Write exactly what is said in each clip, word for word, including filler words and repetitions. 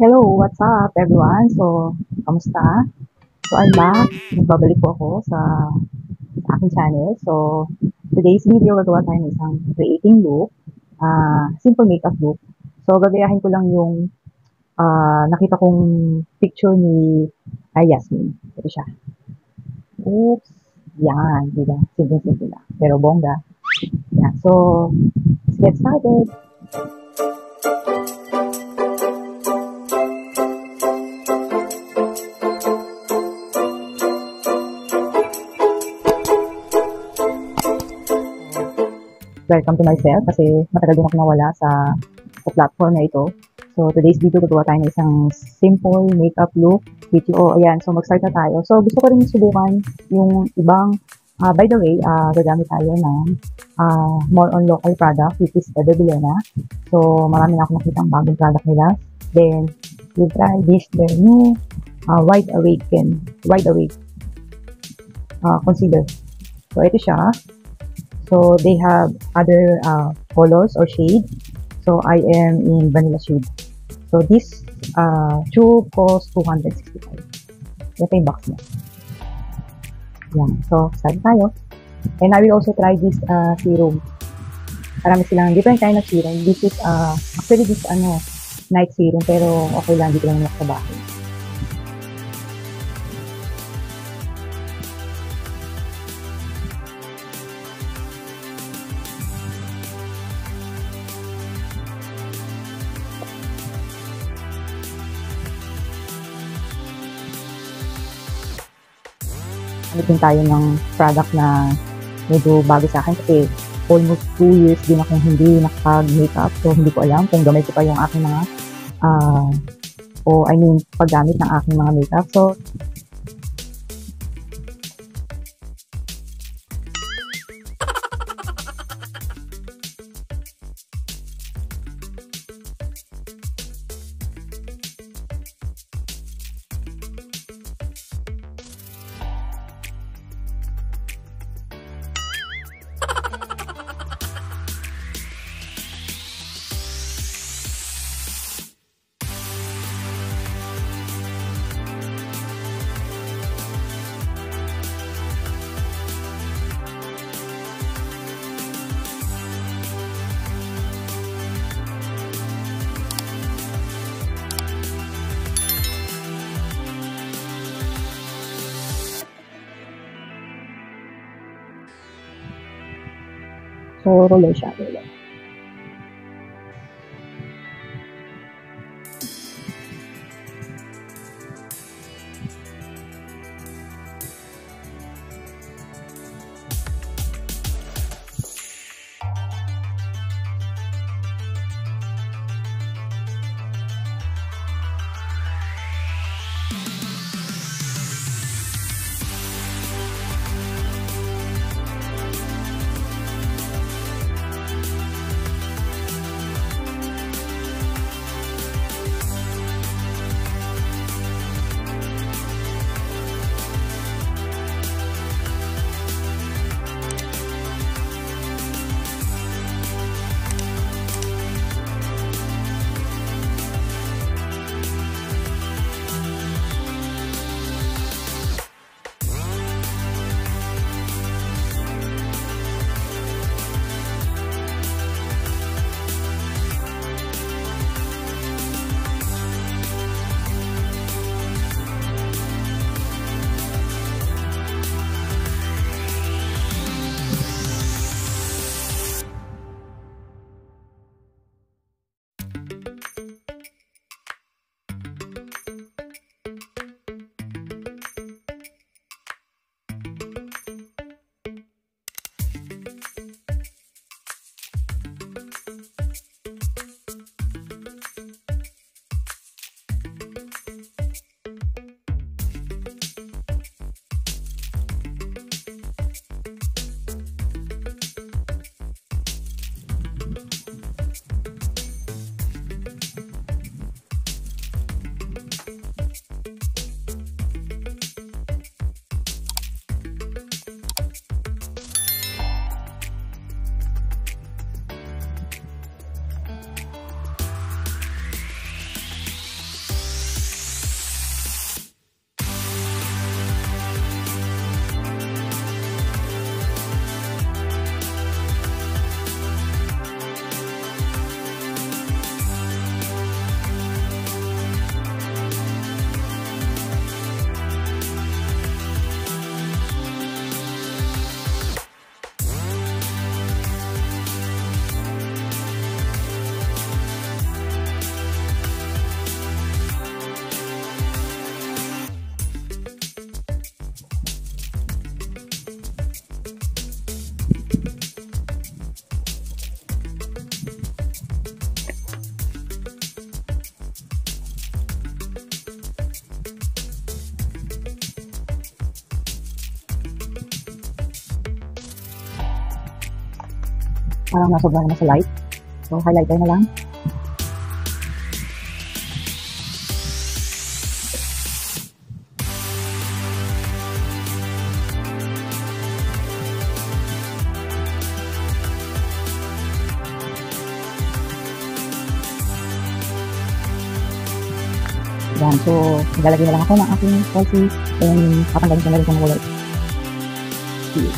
Hello, what's up everyone? So, kamusta? So, I'm back. Nagbabalik po ako sa, sa aking channel. So, today's video, gagawa tayo ng isang creating look, uh, simple makeup look. So, gagayahin ko lang yung uh, nakita kong picture ni ay, Yasmin. Ito siya. Oops. Yan, di ba? Simple-simple lang. Pero bongga. Yan. So, let's get started. Welcome to myself kasi matagal din ako nawala sa, sa platform na ito. So, today's video, gagawa tayo ng isang simple makeup look. Which, oh, ayan. So, mag-start na tayo. So, gusto ko rin subukan yung ibang, uh, by the way, uh, gagamit tayo ng uh, more on local product, which is Edo Bilena. So, marami na ako nakitang bagong product nila. Then, we'll try this, their new uh, Wide Awaken, Wide Awake uh, Concealer. So, ito siya. So, they have other uh, colors or shade. So, I am in vanilla shade. So, this uh, tube costs two hundred sixty-five. Ito yung box niya. Yan. So, start tayo. And I will also try this uh, serum. Marami silang different kind of serum. This is, uh, actually this ano, night serum. Pero okay lang, dito lang naman sa bahay. Ano din tayo ng product na medyo bago sa akin kasi almost two years din akong hindi nakapag-makeup. So, hindi ko alam kung gamay ko pa yung aking mga uh, o I mean, paggamit ng aking mga makeup. So, So, roller siya. Roller. Parang nasobra naman sa light. So, highlighter na lang. Yan. So, maglalagay na lang ako ng aking falsies and papanggalin ko na rin sa kulay. See.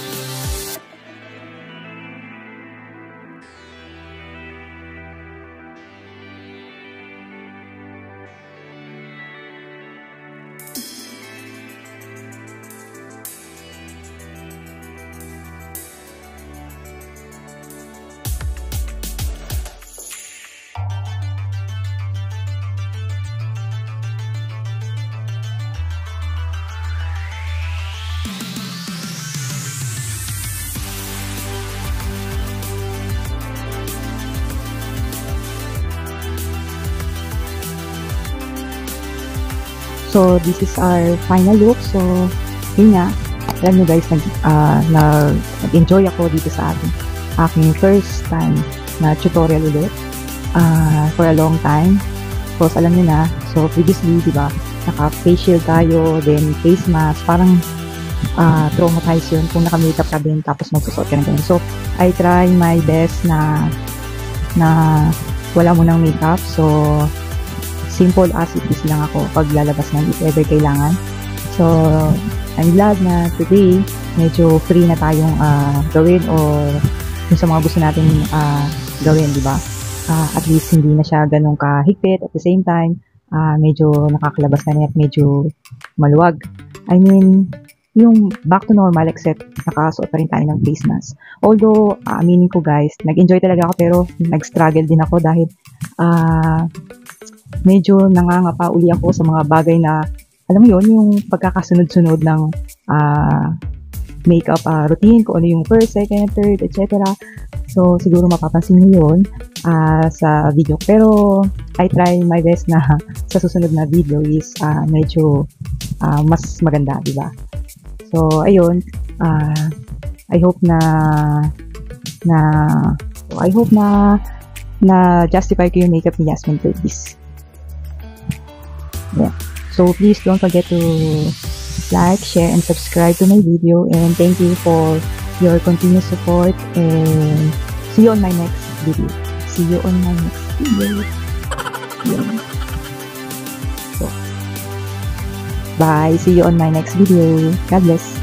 So, this is our final look. So, yun nga. Alam nyo guys, nag, uh, nag-enjoy ako dito sa ating, aking first time na tutorial ulit. Uh, for a long time. Of course, alam nyo na. So, previously, di ba, naka-face shield tayo, then face mask. Parang uh, traumatized yun kung naka-makeup ka din, tapos magsusot ka na ganyan. So, I try my best na na wala mo ng makeup. So, simple as it is lang ako pag lalabas na if ever kailangan. So, I'm glad na today medyo free na tayong uh, gawin or kung sa mga gusto natin uh, gawin, di ba? Uh, at least hindi na siya ganun kahigpit. At the same time, uh, medyo nakakalabas na niya at medyo maluwag. I mean, yung back to normal except nakasuot pa rin tayo ng face mask. Although, uh, aminin ko guys, nag-enjoy talaga ako pero nag-struggle din ako dahil ah, uh, medyo nangangapa uli ako sa mga bagay na, alam mo yun, yung pagkakasunod-sunod ng uh, makeup uh, routine, kung ano yung first, second, third, et cetera. So, siguro mapapansin nyo yun uh, sa video. Pero, I try my best na sa susunod na video is uh, medyo uh, mas maganda, di ba? So, ayun. Uh, I hope na na I hope na na justify ko yung makeup ni Yasmin Curtis. Yeah. So please don't forget to like, share, and subscribe to my video, and thank you for your continuous support, and see you on my next video. See you on my next video. Yeah. So, bye. See you on my next video. God bless.